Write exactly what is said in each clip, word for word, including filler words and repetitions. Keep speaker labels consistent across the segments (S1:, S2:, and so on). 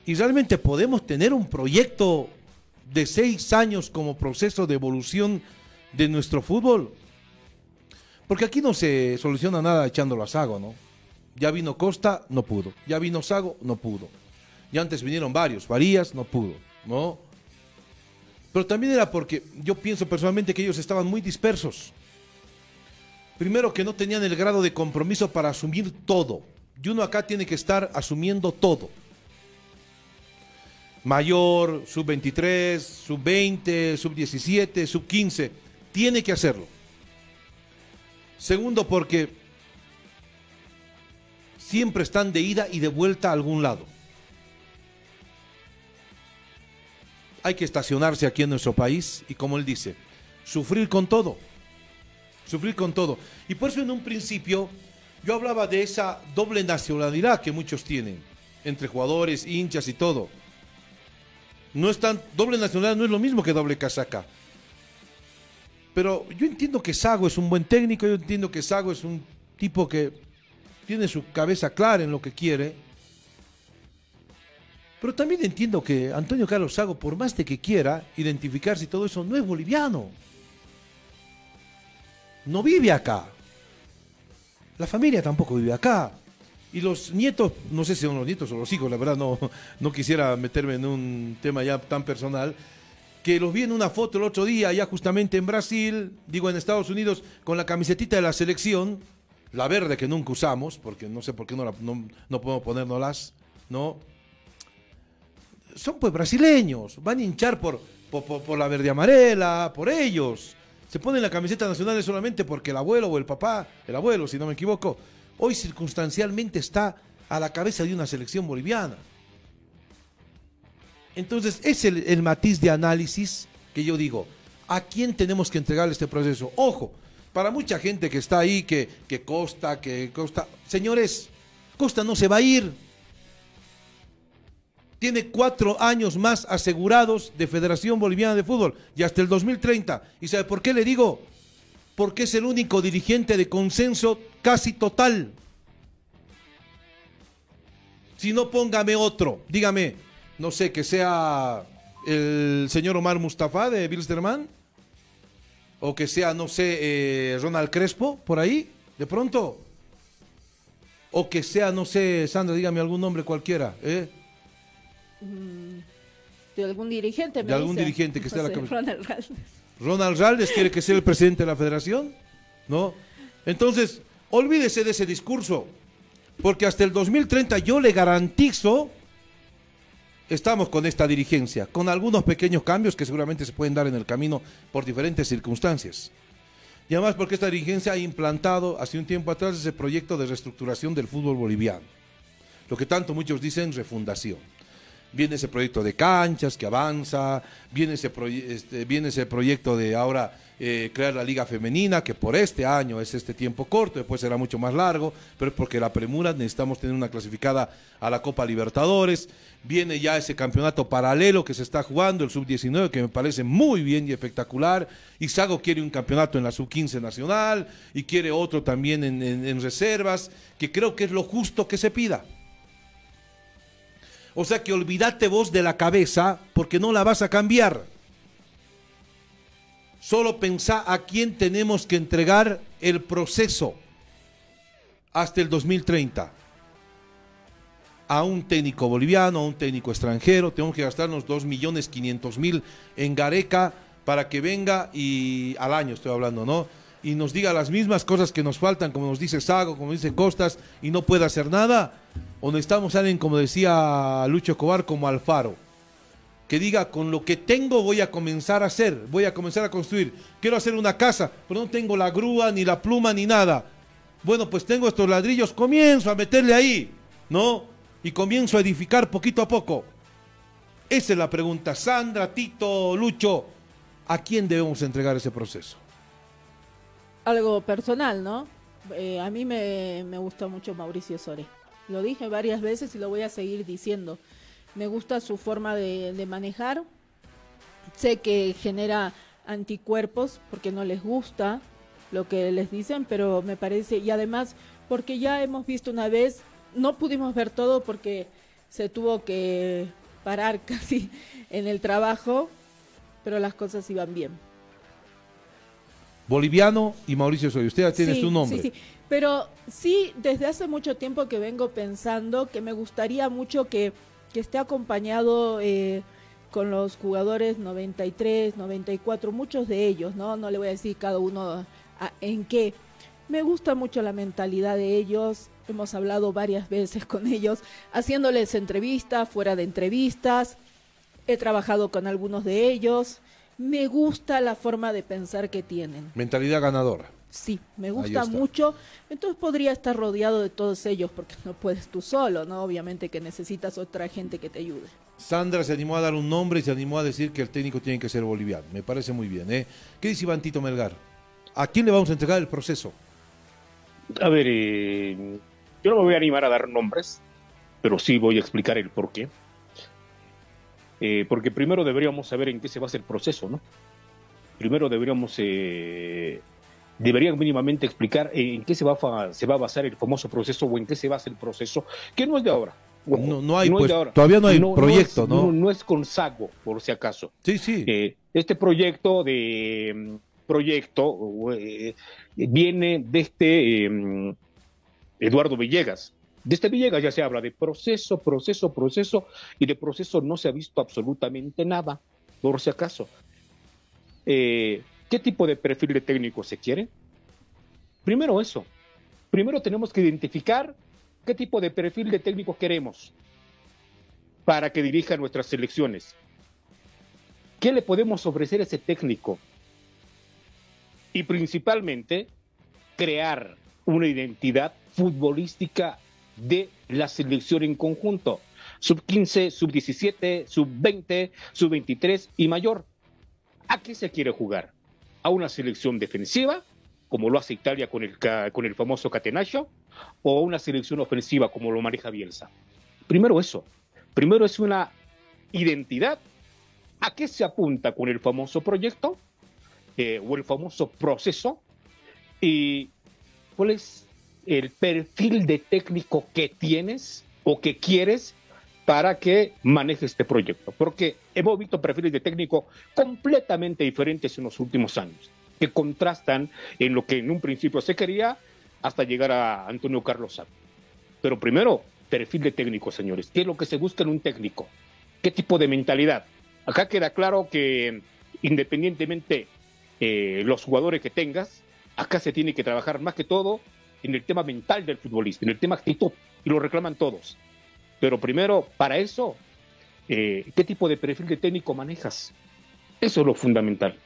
S1: Y realmente podemos tener un proyecto de seis años como proceso de evolución de nuestro fútbol. Porque aquí no se soluciona nada echándolo a Sago, ¿no? Ya vino Costa, no pudo. Ya vino Sago, no pudo. Ya antes vinieron varios, Varías, no pudo, ¿no? Pero también era porque yo pienso personalmente que ellos estaban muy dispersos. Primero, que no tenían el grado de compromiso para asumir todo. Y uno acá tiene que estar asumiendo todo. Mayor, sub veintitrés, sub veinte, sub diecisiete, sub quince. Tiene que hacerlo. Segundo, porque siempre están de ida y de vuelta a algún lado. Hay que estacionarse aquí en nuestro país y, como él dice, sufrir con todo. Sufrir con todo. Y por eso en un principio yo hablaba de esa doble nacionalidad que muchos tienen, entre jugadores, hinchas y todo. No es tan, doble nacionalidad no es lo mismo que doble casaca. Pero yo entiendo que Sago es un buen técnico, yo entiendo que Sago es un tipo que tiene su cabeza clara en lo que quiere. Pero también entiendo que Antonio Carlos Sago, por más de que quiera identificarse y todo eso, no es boliviano. No vive acá. La familia tampoco vive acá. Y los nietos, no sé si son los nietos o los hijos, la verdad no, no quisiera meterme en un tema ya tan personal, que los vi en una foto el otro día, ya justamente en Brasil, digo en Estados Unidos, con la camisetita de la selección, la verde que nunca usamos, porque no sé por qué no, la, no, no podemos ponérnoslas, ¿no? Son pues brasileños, van a hinchar por, por, por, por la verde amarela, por ellos. Se ponen la camiseta nacional solamente porque el abuelo o el papá, el abuelo, si no me equivoco, hoy circunstancialmente está a la cabeza de una selección boliviana. Entonces, es el, el matiz de análisis que yo digo, ¿a quién tenemos que entregar este proceso? Ojo, para mucha gente que está ahí, que, que Costa, que Costa... Señores, Costa no se va a ir. Tiene cuatro años más asegurados de Federación Boliviana de Fútbol y hasta el dos mil treinta. ¿Y sabe por qué le digo? Porque es el único dirigente de consenso casi total. Si no, póngame otro. Dígame, no sé, que sea el señor Omar Mustafa de Bilsterman, o que sea, no sé, eh, Ronald Crespo, por ahí, de pronto. O que sea, no sé, Sandra, dígame algún nombre cualquiera, ¿eh?
S2: De algún dirigente, me
S1: De algún
S2: dice.
S1: dirigente que esté a la cabeza.
S2: Ronald Raldes.
S1: Ronald Raldes quiere que sea el presidente de la federación, ¿no? Entonces, olvídese de ese discurso, porque hasta el dos mil treinta yo le garantizo, estamos con esta dirigencia, con algunos pequeños cambios que seguramente se pueden dar en el camino por diferentes circunstancias. Y además porque esta dirigencia ha implantado hace un tiempo atrás ese proyecto de reestructuración del fútbol boliviano, lo que tanto muchos dicen refundación. Viene ese proyecto de canchas que avanza, viene ese, este, viene ese proyecto de ahora eh, crear la liga femenina, que por este año es este tiempo corto, después será mucho más largo, pero es porque la premura necesitamos tener una clasificada a la Copa Libertadores. Viene ya ese campeonato paralelo que se está jugando, el sub diecinueve, que me parece muy bien y espectacular. Y Sago quiere un campeonato en la sub quince nacional y quiere otro también en, en, en reservas, que creo que es lo justo que se pida. O sea que olvídate vos de la cabeza porque no la vas a cambiar. Solo pensá a quién tenemos que entregar el proceso hasta el dos mil treinta. A un técnico boliviano, a un técnico extranjero. Tenemos que gastarnos dos millones quinientos mil en Gareca para que venga y al año estoy hablando, ¿no? Y nos diga las mismas cosas que nos faltan, como nos dice Sago, como dice Costas, y no puede hacer nada. O necesitamos a alguien, como decía Lucho Escobar, como Alfaro, que diga, con lo que tengo voy a comenzar a hacer, voy a comenzar a construir. Quiero hacer una casa, pero no tengo la grúa, ni la pluma, ni nada. Bueno, pues tengo estos ladrillos, comienzo a meterle ahí, ¿no? Y comienzo a edificar poquito a poco. Esa es la pregunta. Sandra, Tito, Lucho, ¿a quién debemos entregar ese proceso?
S2: Algo personal, ¿no? Eh, a mí me, me gusta mucho Mauricio Soria. Lo dije varias veces y lo voy a seguir diciendo. Me gusta su forma de, de manejar. Sé que genera anticuerpos porque no les gusta lo que les dicen, pero me parece, y además porque ya hemos visto una vez, no pudimos ver todo porque se tuvo que parar casi en el trabajo, pero las cosas iban bien.
S1: Boliviano y Mauricio Osorio, usted ya tiene
S2: Sí,
S1: su nombre.
S2: Sí, sí. Pero sí, desde hace mucho tiempo que vengo pensando que me gustaría mucho que, que esté acompañado eh, con los jugadores noventa y tres, noventa y cuatro, muchos de ellos, ¿no? No le voy a decir cada uno a, a, en qué. Me gusta mucho la mentalidad de ellos, hemos hablado varias veces con ellos, haciéndoles entrevistas, fuera de entrevistas, he trabajado con algunos de ellos, me gusta la forma de pensar que tienen.
S1: Mentalidad ganadora.
S2: Sí, me gusta mucho, entonces podría estar rodeado de todos ellos, porque no puedes tú solo, ¿no? Obviamente que necesitas otra gente que te ayude.
S1: Sandra se animó a dar un nombre y se animó a decir que el técnico tiene que ser boliviano, me parece muy bien, ¿eh? ¿Qué dice Iván Tito Melgar? ¿A quién le vamos a entregar el proceso?
S3: A ver, eh, yo no me voy a animar a dar nombres, pero sí voy a explicar el por qué. Eh, porque primero deberíamos saber en qué se basa el proceso, ¿no? Primero deberíamos... Eh, deberían mínimamente explicar en qué se va, a, se va a basar el famoso proceso o en qué se basa el proceso, que no es de ahora. Ojo,
S1: no, no hay,
S3: no
S1: pues,
S3: es de ahora.
S1: Todavía no hay
S3: no,
S1: proyecto,
S3: no, es,
S1: ¿no?
S3: ¿no? No es con saco, por si acaso.
S1: Sí, sí.
S3: Eh, este proyecto de proyecto eh, viene de este eh, Eduardo Villegas. De este Villegas ya se habla de proceso, proceso, proceso, y de proceso no se ha visto absolutamente nada, por si acaso. Eh, ¿Qué tipo de perfil de técnico se quiere? Primero eso. Primero tenemos que identificar qué tipo de perfil de técnico queremos para que dirija nuestras selecciones. ¿Qué le podemos ofrecer a ese técnico? Y principalmente, crear una identidad futbolística de la selección en conjunto. sub quince, sub diecisiete, sub veinte, sub veintitrés y mayor. ¿A qué se quiere jugar? ¿A una selección defensiva, como lo hace Italia con el, con el famoso Catenaccio, o a una selección ofensiva, como lo maneja Bielsa? Primero eso. Primero es una identidad. ¿A qué se apunta con el famoso proyecto? Eh, o el famoso proceso. ¿Y cuál es el perfil de técnico que tienes o que quieres para que maneje este proyecto? Porque hemos visto perfiles de técnico completamente diferentes en los últimos años, que contrastan en lo que en un principio se quería hasta llegar a Antonio Carlos Santos. Pero primero, perfil de técnico, señores. ¿Qué es lo que se busca en un técnico? ¿Qué tipo de mentalidad? Acá queda claro que independientemente eh, los jugadores que tengas, acá se tiene que trabajar más que todo en el tema mental del futbolista, en el tema actitud, y lo reclaman todos. Pero primero, para eso, eh, ¿qué tipo de perfil de técnico manejas? Eso es lo fundamental.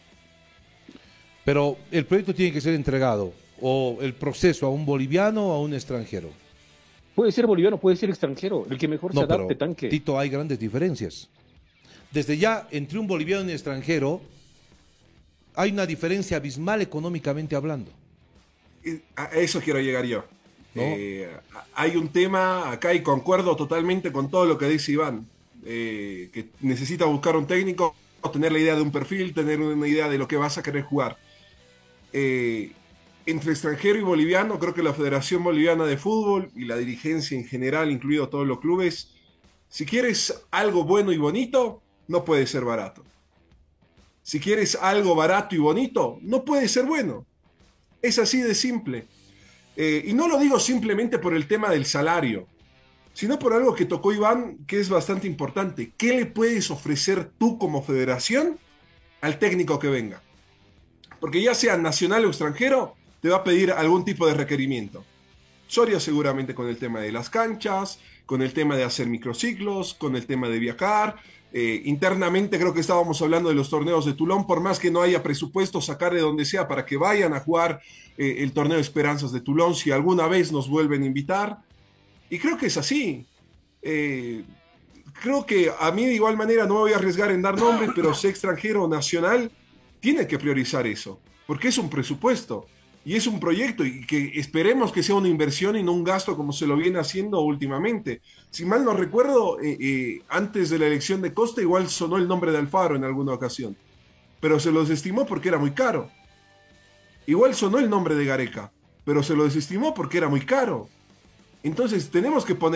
S1: Pero el proyecto tiene que ser entregado, o el proceso, a un boliviano o a un extranjero.
S3: Puede ser boliviano, puede ser extranjero, el que mejor
S1: no,
S3: se adapte,
S1: pero,
S3: tanque.
S1: Tito, hay grandes diferencias. Desde ya, entre un boliviano y un extranjero, hay una diferencia abismal económicamente hablando.
S4: A eso quiero llegar yo.
S1: ¿No?
S4: Eh, hay un tema acá y concuerdo totalmente con todo lo que dice Iván, eh, que necesita buscar un técnico, tener la idea de un perfil, tener una idea de lo que vas a querer jugar. Eh, entre extranjero y boliviano, creo que la Federación Boliviana de Fútbol y la dirigencia en general, incluido todos los clubes, si quieres algo bueno y bonito, no puede ser barato. Si quieres algo barato y bonito, no puede ser bueno. Es así de simple. Eh, y no lo digo simplemente por el tema del salario, sino por algo que tocó Iván, que es bastante importante. ¿Qué le puedes ofrecer tú como federación al técnico que venga? Porque ya sea nacional o extranjero, te va a pedir algún tipo de requerimiento. Soria seguramente con el tema de las canchas, con el tema de hacer microciclos, con el tema de viajar. Eh, internamente creo que estábamos hablando de los torneos de Toulon, por más que no haya presupuesto, sacar de donde sea para que vayan a jugar eh, el torneo de Esperanzas de Toulon, si alguna vez nos vuelven a invitar. Y creo que es así. Eh, creo que a mí de igual manera no me voy a arriesgar en dar nombres, pero sea extranjero o nacional, tiene que priorizar eso, porque es un presupuesto y es un proyecto y que esperemos que sea una inversión y no un gasto como se lo viene haciendo últimamente. Si mal no recuerdo, eh, eh, antes de la elección de Costa igual sonó el nombre de Alfaro en alguna ocasión, pero se lo desestimó porque era muy caro. Igual sonó el nombre de Gareca, pero se lo desestimó porque era muy caro. Entonces tenemos que poner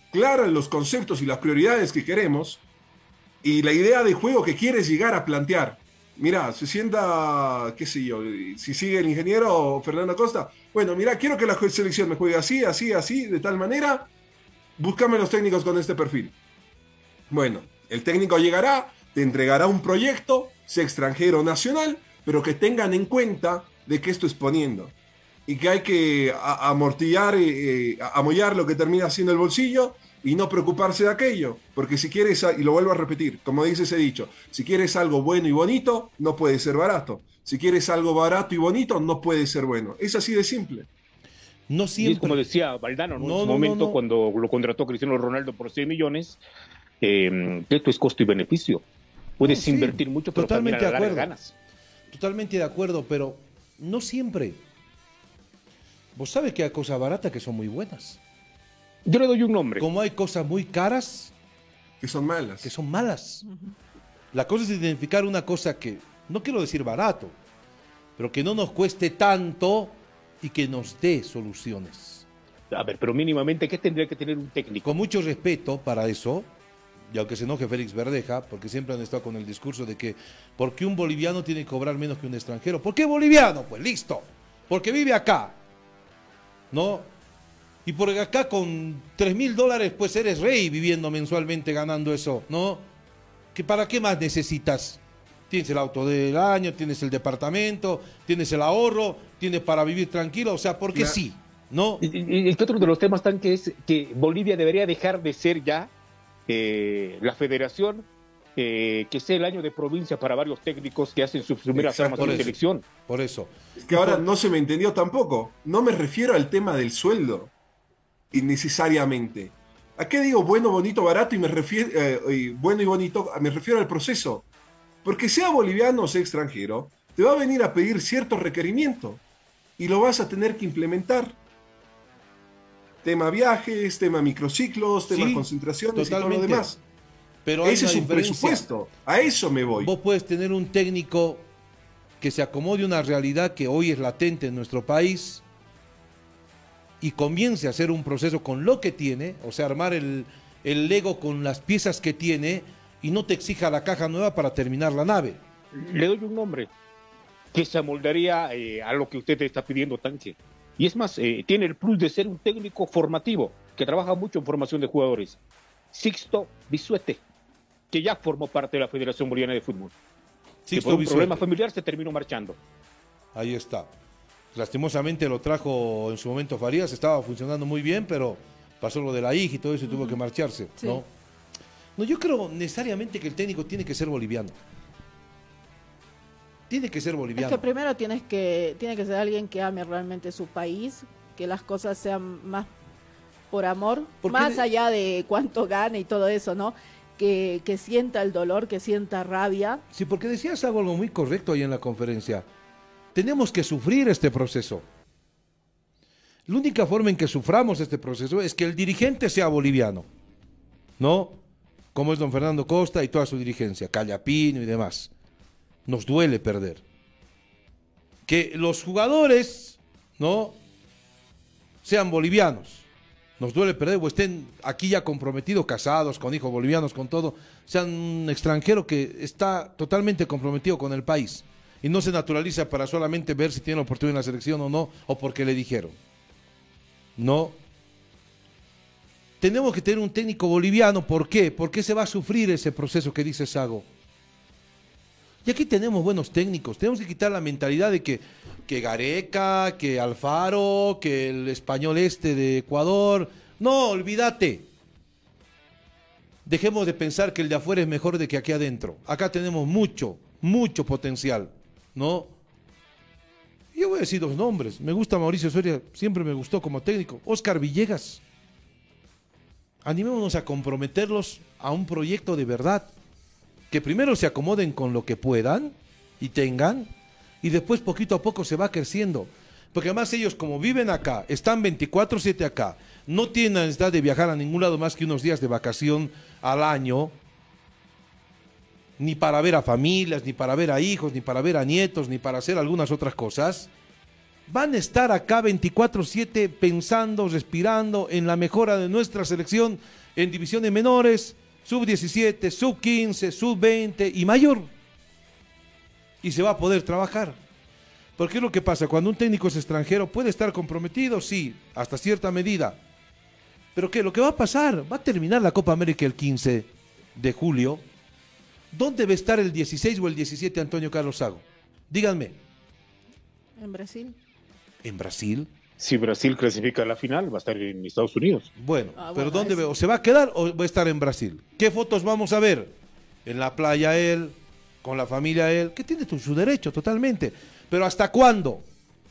S4: claros los conceptos y las prioridades que queremos y la idea de juego que quieres llegar a plantear. Mira, se sienta, qué sé yo, si sigue el ingeniero Fernando Acosta, bueno, mira, quiero que la selección me juegue así, así, así, de tal manera, búscame los técnicos con este perfil. Bueno, el técnico llegará, te entregará un proyecto, sea extranjero o nacional, pero que tengan en cuenta de qué estoy exponiendo y que hay que a, amortillar, eh, amollar lo que termina siendo el bolsillo y no preocuparse de aquello, porque si quieres, y lo vuelvo a repetir, como dice ese dicho, si quieres algo bueno y bonito, no puede ser barato. Si quieres algo barato y bonito, no puede ser bueno. Es así de simple.
S1: No siempre.
S3: Y es como decía Valdano, ¿no?
S1: No,
S3: en su
S1: no,
S3: momento,
S1: no, no.
S3: cuando lo contrató Cristiano Ronaldo por cien millones, eh, esto es costo y beneficio. Puedes
S1: No, sí,
S3: invertir mucho, pero también
S1: totalmente
S3: a
S1: de
S3: la larga
S1: acuerdo.
S3: ganas.
S1: Totalmente de acuerdo, pero no siempre. Vos sabés que hay cosas baratas que son muy buenas.
S3: Yo le doy un nombre.
S1: Como hay cosas muy caras
S4: Que son malas.
S1: que son malas. La cosa es identificar una cosa que, no quiero decir barato, pero que no nos cueste tanto y que nos dé soluciones.
S3: A ver, pero mínimamente, ¿qué tendría que tener un técnico?
S1: Con mucho respeto para eso, y aunque se enoje Félix Verdeja, porque siempre han estado con el discurso de que ¿por qué un boliviano tiene que cobrar menos que un extranjero? ¿Por qué boliviano? Pues listo, porque vive acá, ¿no? Y porque acá con tres mil dólares pues eres rey viviendo mensualmente ganando eso, ¿no? ¿Que ¿Para qué más necesitas? Tienes el auto del año, tienes el departamento, tienes el ahorro, tienes para vivir tranquilo, o sea, porque
S4: Claro.
S1: sí, ¿no?
S3: Y, y, y que otro de los temas tan que es que Bolivia debería dejar de ser ya eh, la federación, eh, que sea el año de provincia para varios técnicos que hacen sus primeras
S4: Exacto,
S3: armas en
S1: por
S3: la
S1: eso.
S3: selección.
S1: Por eso.
S4: Es que ahora no se me entendió tampoco. No me refiero al tema del sueldo, innecesariamente. ¿A qué digo bueno, bonito, barato? Y me refiero, eh, y bueno y bonito, me refiero al proceso. Porque sea boliviano o sea extranjero, te va a venir a pedir cierto requerimiento y lo vas a tener que implementar. Tema viajes, tema microciclos, tema
S1: Sí,
S4: concentraciones y todo
S1: totalmente.
S4: lo demás.
S1: Pero hay
S4: Ese
S1: una
S4: es un
S1: diferencia.
S4: presupuesto. A eso me voy.
S1: Vos puedes tener un técnico que se acomode a una realidad que hoy es latente en nuestro país y comience a hacer un proceso con lo que tiene, o sea, armar el, el Lego con las piezas que tiene y no te exija la caja nueva para terminar la nave.
S3: Le doy un nombre que se amoldaría eh, a lo que usted está pidiendo, Tanque. Y es más, eh, tiene el plus de ser un técnico formativo, que trabaja mucho en formación de jugadores. Sixto Bisuete, que ya formó parte de la Federación Boliviana de Fútbol. Que
S1: Sixto
S3: por un
S1: Bisuete.
S3: problema familiar se terminó marchando.
S1: Ahí está. Lastimosamente lo trajo en su momento Farías, estaba funcionando muy bien, pero pasó lo de la hija y todo eso y tuvo que marcharse,
S2: Sí.
S1: ¿no? No, yo creo necesariamente que el técnico tiene que ser boliviano. Tiene que ser
S2: Es
S1: boliviano.
S2: que primero tienes que, tiene que ser alguien que ame realmente su país, que las cosas sean más por amor,
S1: Porque
S2: más
S1: de-
S2: allá de cuánto gane y todo eso, ¿no? Que, que sienta el dolor, que sienta rabia.
S1: Sí, porque decías algo muy correcto ahí en la conferencia. Tenemos que sufrir este proceso. La única forma en que suframos este proceso es que el dirigente sea boliviano, ¿no? Como es don Fernando Costa y toda su dirigencia, Callapino y demás. Nos duele perder. Que los jugadores, ¿no? Sean bolivianos. Nos duele perder o estén aquí ya comprometidos, casados, con hijos bolivianos, con todo. Sean un extranjero que está totalmente comprometido con el país y no se naturaliza para solamente ver si tiene la oportunidad en la selección o no, o porque le dijeron. No. Tenemos que tener un técnico boliviano. ¿Por qué? Porque se va a sufrir ese proceso que dice Sago. Y aquí tenemos buenos técnicos. Tenemos que quitar la mentalidad de que, que Gareca, que Alfaro, que el español este de Ecuador. No, olvídate. Dejemos de pensar que el de afuera es mejor de que aquí adentro. Acá tenemos mucho, mucho potencial, ¿no? Yo voy a decir dos nombres. Me gusta Mauricio Soria, siempre me gustó como técnico. Oscar Villegas. Animémonos a comprometerlos a un proyecto de verdad. Que primero se acomoden con lo que puedan y tengan, y después poquito a poco se va creciendo. Porque además ellos, como viven acá, están veinticuatro siete acá, no tienen necesidad de viajar a ningún lado más que unos días de vacación al año, ni para ver a familias, ni para ver a hijos, ni para ver a nietos, ni para hacer algunas otras cosas. van a estar acá veinticuatro siete pensando, respirando en la mejora de nuestra selección en divisiones menores, sub diecisiete, sub quince, sub veinte y mayor. Y se va a poder trabajar. Porque es lo que pasa, cuando un técnico es extranjero, puede estar comprometido, sí, hasta cierta medida. Pero ¿qué? Lo que va a pasar, va a terminar la Copa América el quince de julio. ¿Dónde va a estar el dieciséis o el diecisiete Antonio Carlos Sago? Díganme.
S2: En Brasil.
S1: ¿En Brasil?
S3: Si Brasil clasifica a la final, va a estar en Estados Unidos.
S1: Bueno,
S2: Ah,
S1: pero
S2: bueno,
S1: ¿dónde
S2: eso.
S1: va? ¿O se va a quedar o va a estar en Brasil? ¿Qué fotos vamos a ver? En la playa él, con la familia él, que tiene tu- su derecho totalmente. Pero ¿hasta cuándo?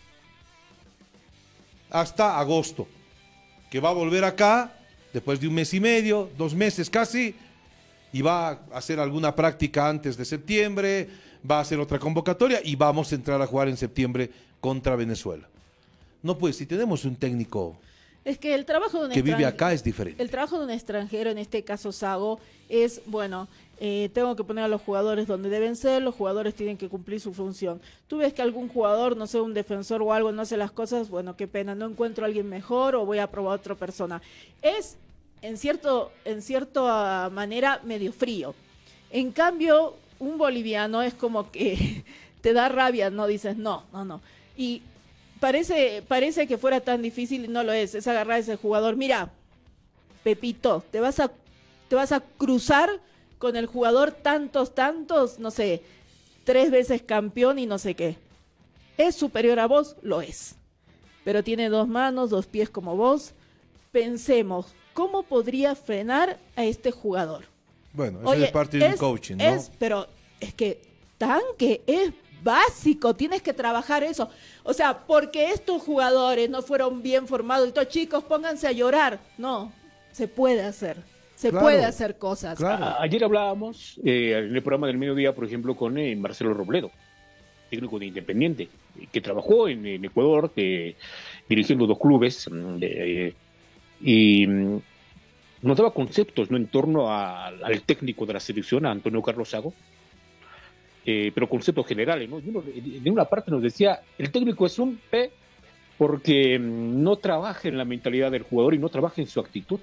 S1: Hasta agosto. Que va a volver acá, después de un mes y medio, dos meses casi, y va a hacer alguna práctica antes de septiembre, va a hacer otra convocatoria y vamos a entrar a jugar en septiembre contra Venezuela. No, pues, si tenemos un técnico
S2: Es que el trabajo de un
S1: que vive
S2: extranjero-
S1: acá es diferente.
S2: El trabajo de un extranjero, en este caso Sago, es, bueno, eh, tengo que poner a los jugadores donde deben ser, los jugadores tienen que cumplir su función. Tú ves que algún jugador, no sé, un defensor o algo, no hace las cosas, bueno, qué pena, no encuentro a alguien mejor o voy a probar a otra persona. Es, en cierto, en cierta manera, medio frío. En cambio, un boliviano es como que te da rabia, no dices, no, no, no. Y parece, parece que fuera tan difícil y no lo es, es agarrar a ese jugador, mira, Pepito, te vas a te vas a cruzar con el jugador tantos, tantos, no sé, tres veces campeón y no sé qué. ¿Es superior a vos? Lo es. Pero tiene dos manos, dos pies como vos. Pensemos, ¿cómo podría frenar a este jugador?
S1: Bueno, eso
S2: Oye,
S1: es parte de un coaching, ¿no?
S2: es- pero es que tanque es básico, tienes que trabajar eso. O sea, porque estos jugadores no fueron bien formados, estos chicos pónganse a llorar. No, se puede hacer, se
S1: Claro,
S2: puede hacer cosas.
S1: claro.
S3: A- ayer hablábamos eh, en el programa del mediodía, por ejemplo, con eh, Marcelo Robledo, técnico de Independiente, que trabajó en, en Ecuador, que, dirigiendo dos clubes, mm, de- y mm, nos daba conceptos, ¿no?, en torno a- al técnico de la selección, a Antonio Carlos Sago, eh, pero conceptos generales, ¿no? Y uno, de una parte nos decía, el técnico es un P porque mm, no trabaja en la mentalidad del jugador y no trabaja en su actitud.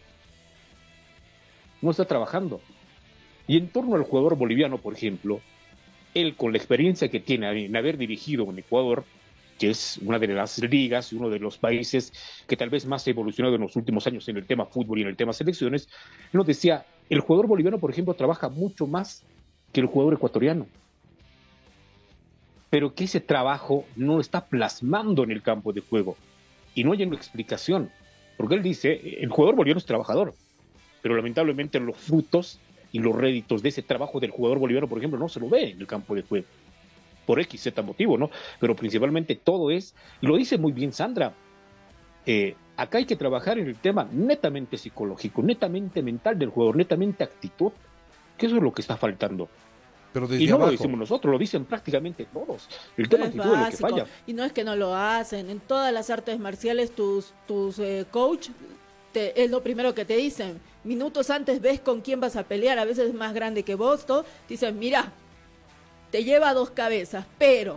S3: No está trabajando. Y en torno al jugador boliviano, por ejemplo, él con la experiencia que tiene en haber dirigido en Ecuador, que es una de las ligas y uno de los países que tal vez más ha evolucionado en los últimos años en el tema fútbol y en el tema selecciones, él nos decía, el jugador boliviano, por ejemplo, trabaja mucho más que el jugador ecuatoriano. Pero que ese trabajo no lo está plasmando en el campo de juego. Y no hay una explicación. Porque él dice, el jugador boliviano es trabajador, pero lamentablemente los frutos y los réditos de ese trabajo del jugador boliviano, por ejemplo, no se lo ve en el campo de juego. Por X, Z motivo, ¿no? Pero principalmente todo es, y lo dice muy bien Sandra, eh, acá hay que trabajar en el tema netamente psicológico, netamente mental del jugador, netamente actitud, que eso es lo que está faltando.
S1: Pero desde
S3: Y no
S1: abajo.
S3: lo decimos nosotros, lo dicen prácticamente todos. El
S2: Pero
S3: tema
S2: es
S3: actitud es lo que
S2: básico.
S3: falla.
S2: Y no es que no lo hacen. En todas las artes marciales, tus, tus eh, coach te- es lo primero que te dicen. Minutos antes ves con quién vas a pelear. A veces es más grande que vos. Todo. Te dicen, mira, te lleva dos cabezas, pero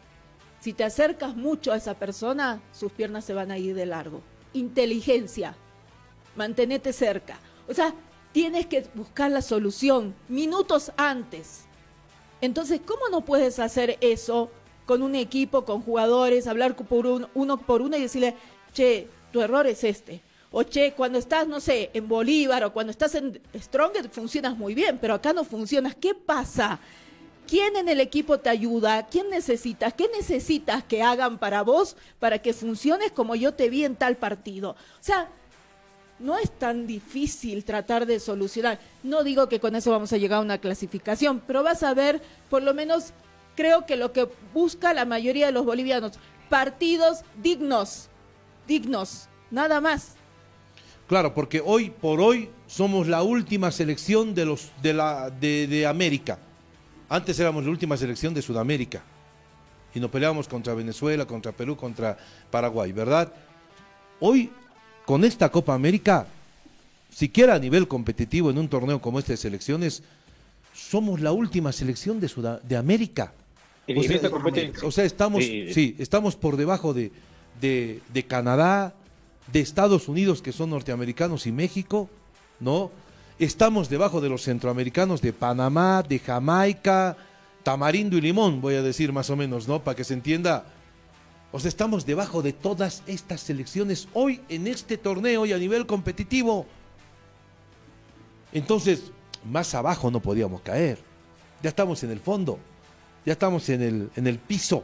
S2: si te acercas mucho a esa persona, sus piernas se van a ir de largo. Inteligencia. Mantenete cerca. O sea, tienes que buscar la solución minutos antes. Entonces, ¿cómo no puedes hacer eso con un equipo, con jugadores, hablar por un- uno por uno y decirle, che, tu error es este? O che, cuando estás, no sé, en Bolívar o cuando estás en Strongest funcionas muy bien, pero acá no funcionas. ¿Qué pasa? ¿Quién en el equipo te ayuda? ¿Quién necesitas? ¿Qué necesitas que hagan para vos para que funciones como yo te vi en tal partido? O sea, no es tan difícil tratar de solucionar. No digo que con eso vamos a llegar a una clasificación, pero vas a ver, por lo menos, creo que lo que busca la mayoría de los bolivianos, partidos dignos, dignos, nada más.
S1: Claro, porque hoy por hoy somos la última selección de los de la de, de América. Antes éramos la última selección de Sudamérica. Y nos peleábamos contra Venezuela, contra Perú, contra Paraguay, ¿verdad? Hoy, con esta Copa América, siquiera a nivel competitivo en un torneo como este de selecciones, somos la última selección de, Sudam- de América.
S3: En
S1: O sea,
S3: esta competencia.
S1: o sea, estamos,
S3: Eh,
S1: sí, estamos por debajo de, de, de Canadá, de Estados Unidos, que son norteamericanos, y México, ¿no? Estamos debajo de los centroamericanos, de Panamá, de Jamaica, Tamarindo y Limón, voy a decir más o menos, ¿no? Para que se entienda. O sea, estamos debajo de todas estas selecciones hoy en este torneo y a nivel competitivo. Entonces, más abajo no podíamos caer. Ya estamos en el fondo. Ya estamos en el, en el piso.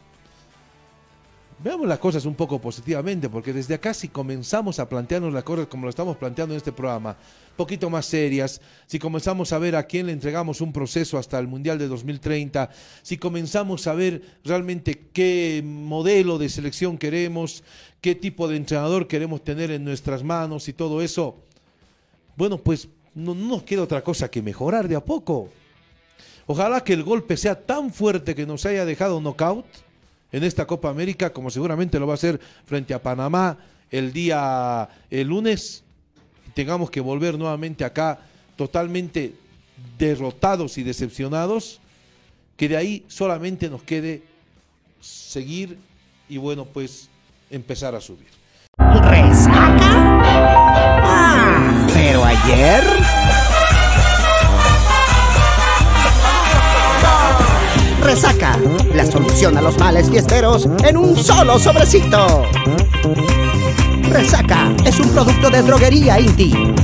S1: Veamos las cosas un poco positivamente, porque desde acá si comenzamos a plantearnos las cosas como lo estamos planteando en este programa, un poquito más serias, si comenzamos a ver a quién le entregamos un proceso hasta el Mundial de dos mil treinta, si comenzamos a ver realmente qué modelo de selección queremos, qué tipo de entrenador queremos tener en nuestras manos y todo eso, bueno, pues no, no nos queda otra cosa que mejorar de a poco. Ojalá que el golpe sea tan fuerte que nos haya dejado knockout en esta Copa América, como seguramente lo va a hacer frente a Panamá el día el lunes, y tengamos que volver nuevamente acá totalmente derrotados y decepcionados, que de ahí solamente nos quede seguir y bueno, pues empezar a subir.
S5: ¿Resaca? Ah, pero ayer... Resaca, la solución a los males fiesteros en un solo sobrecito. Resaca es un producto de Droguería Inti.